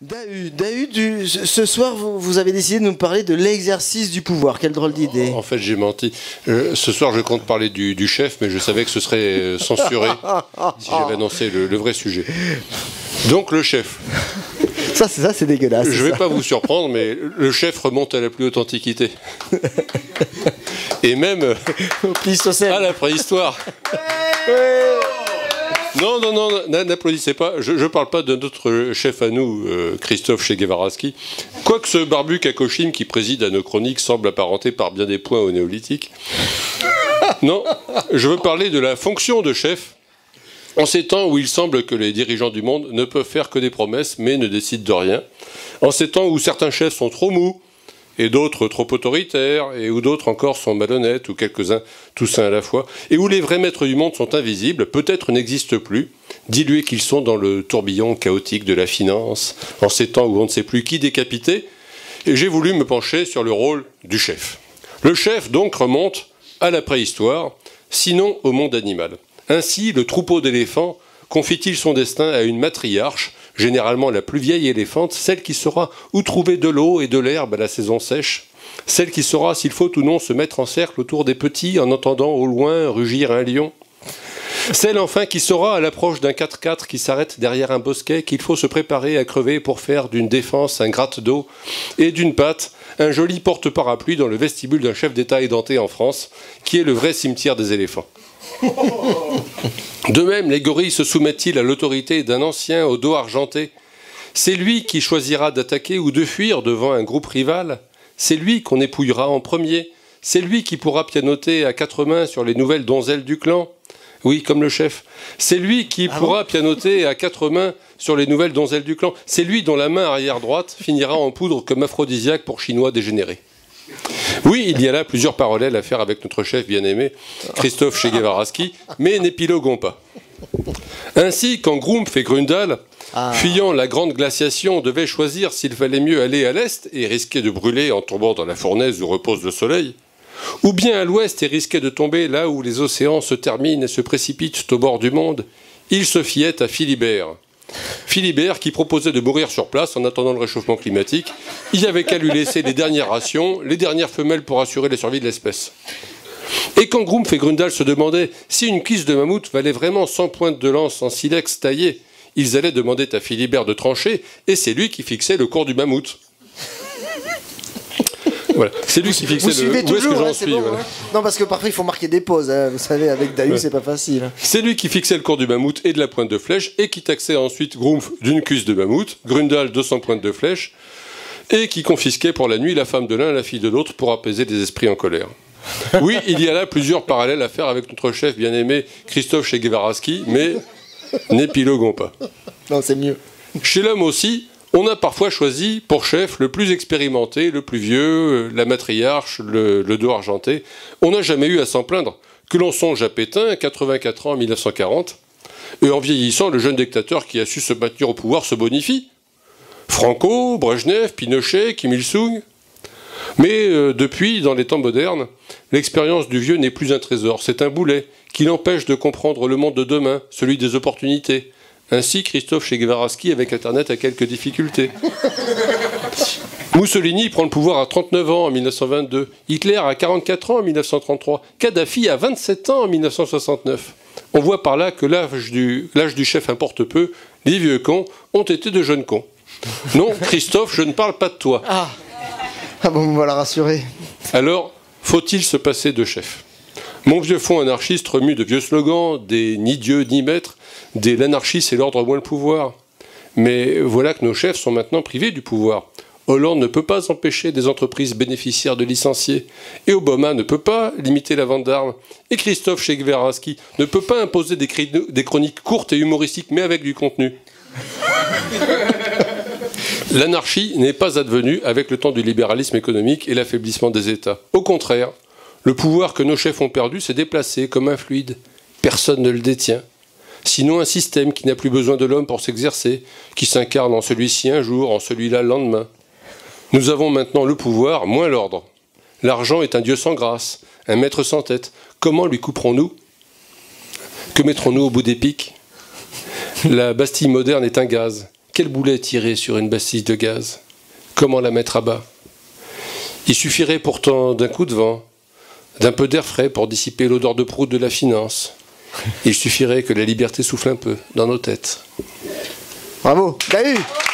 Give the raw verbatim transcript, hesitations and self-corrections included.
Dahu, Dahu, du, ce soir, vous, vous avez décidé de nous parler de l'exercice du pouvoir. Quelle drôle d'idée. En fait, j'ai menti. Euh, ce soir, je compte parler du, du chef, mais je savais que ce serait censuré si j'avais annoncé le, le vrai sujet. Donc, le chef. Ça, c'est ça, c'est dégueulasse. Je ne vais pas vous surprendre, mais le chef remonte à la plus haute antiquité. Et même à la préhistoire. Non, non, non, n'applaudissez pas. Je ne parle pas de notre chef à nous, euh, Christophe Cheguevaraski. Quoique ce barbu Kakoshim qui préside à nos chroniques semble apparenté par bien des points au néolithique. Non, je veux parler de la fonction de chef. En ces temps où il semble que les dirigeants du monde ne peuvent faire que des promesses, mais ne décident de rien. En ces temps où certains chefs sont trop mous, et d'autres trop autoritaires, et où d'autres encore sont malhonnêtes, ou quelques-uns tous un à la fois, et où les vrais maîtres du monde sont invisibles, peut-être n'existent plus, dilués qu'ils sont dans le tourbillon chaotique de la finance, en ces temps où on ne sait plus qui décapiter, et j'ai voulu me pencher sur le rôle du chef. Le chef, donc, remonte à la préhistoire, sinon au monde animal. Ainsi, le troupeau d'éléphants confie-t-il son destin à une matriarche, généralement la plus vieille éléphante, celle qui saura où trouver de l'eau et de l'herbe à la saison sèche, celle qui saura s'il faut ou non se mettre en cercle autour des petits en entendant au loin rugir un lion, celle enfin qui saura à l'approche d'un quatre-quatre qui s'arrête derrière un bosquet qu'il faut se préparer à crever pour faire d'une défense un gratte d'eau et d'une patte un joli porte-parapluie dans le vestibule d'un chef d'État édenté en France, qui est le vrai cimetière des éléphants. De même, les gorilles se soumettent-ils à l'autorité d'un ancien au dos argenté? C'est lui qui choisira d'attaquer ou de fuir devant un groupe rival. C'est lui qu'on épouillera en premier. C'est lui qui pourra pianoter à quatre mains sur les nouvelles donzelles du clan. Oui, comme le chef. C'est lui qui ah pourra bon pianoter à quatre mains sur les nouvelles donzelles du clan. C'est lui dont la main arrière droite finira en poudre comme aphrodisiaque pour Chinois dégénérés. Oui, il y a là plusieurs parallèles à faire avec notre chef bien-aimé, Christophe Cheguevaraski, mais n'épiloguons pas. Ainsi, quand Grumpf et Gründal, ah. fuyant la grande glaciation, devaient choisir s'il fallait mieux aller à l'est et risquer de brûler en tombant dans la fournaise où repose le soleil, ou bien à l'ouest et risquer de tomber là où les océans se terminent et se précipitent au bord du monde, ils se fiaient à Philibert. Philibert qui proposait de mourir sur place en attendant le réchauffement climatique. Il n'y avait qu'à lui laisser les dernières rations, les dernières femelles pour assurer la survie de l'espèce. Et quand Grumpf et Gründal se demandaient si une cuisse de mammouth valait vraiment cent pointes de lance en silex taillé, ils allaient demander à Philibert de trancher, et c'est lui qui fixait le cours du mammouth. Voilà. C'est lui qui fixait vous le... Où est-ce que j'en hein, suis bon, voilà. hein. Non, parce que parfois il faut marquer des pauses. Hein. Vous savez, avec Dahu, ouais. c'est pas facile. C'est lui qui fixait le cours du mammouth et de la pointe de flèche, et qui taxait ensuite Grumpf d'une cuisse de mammouth, Gründal de cent pointes de flèche, et qui confisquait pour la nuit la femme de l'un et la fille de l'autre pour apaiser des esprits en colère. Oui, il y a là plusieurs parallèles à faire avec notre chef bien-aimé Christophe Cheguevaraski, mais n'épiloguons pas. Non, c'est mieux. Chez l'homme aussi, on a parfois choisi pour chef le plus expérimenté, le plus vieux, la matriarche, le, le dos argenté. On n'a jamais eu à s'en plaindre. Que l'on songe à Pétain, à quatre-vingt-quatre ans en mille neuf cent quarante, et en vieillissant, le jeune dictateur qui a su se maintenir au pouvoir se bonifie. Franco, Brejnev, Pinochet, Kim Il-sung. Mais euh, depuis, dans les temps modernes, l'expérience du vieux n'est plus un trésor, c'est un boulet qui l'empêche de comprendre le monde de demain, celui des opportunités. Ainsi, Christophe Cheguevaraski, avec Internet, a quelques difficultés. Mussolini prend le pouvoir à trente-neuf ans en mille neuf cent vingt-deux. Hitler à quarante-quatre ans en mille neuf cent trente-trois. Kadhafi à vingt-sept ans en mille neuf cent soixante-neuf. On voit par là que l'âge du, l'âge du chef importe peu. Les vieux cons ont été de jeunes cons. Non, Christophe, je ne parle pas de toi. Ah, ah bon, on va la rassurer. Alors, faut-il se passer de chef? Mon vieux fond anarchiste remue de vieux slogans, des ni Dieu ni maître, des l'anarchie c'est l'ordre moins le pouvoir. Mais voilà que nos chefs sont maintenant privés du pouvoir. Hollande ne peut pas empêcher des entreprises bénéficiaires de licencier. Et Obama ne peut pas limiter la vente d'armes. Et Christophe Cheguevaraski ne peut pas imposer des, des chroniques courtes et humoristiques, mais avec du contenu. L'anarchie n'est pas advenue avec le temps du libéralisme économique et l'affaiblissement des États. Au contraire, le pouvoir que nos chefs ont perdu s'est déplacé comme un fluide. Personne ne le détient. Sinon un système qui n'a plus besoin de l'homme pour s'exercer, qui s'incarne en celui-ci un jour, en celui-là le lendemain. Nous avons maintenant le pouvoir, moins l'ordre. L'argent est un dieu sans grâce, un maître sans tête. Comment lui couperons-nous? Que mettrons-nous au bout des pics? La Bastille moderne est un gaz. quel boulet tirer sur une bastille de gaz? Comment la mettre à bas? Il suffirait pourtant d'un coup de vent, d'un peu d'air frais pour dissiper l'odeur de prout de la finance. Il suffirait que la liberté souffle un peu dans nos têtes. Bravo, t'as eu.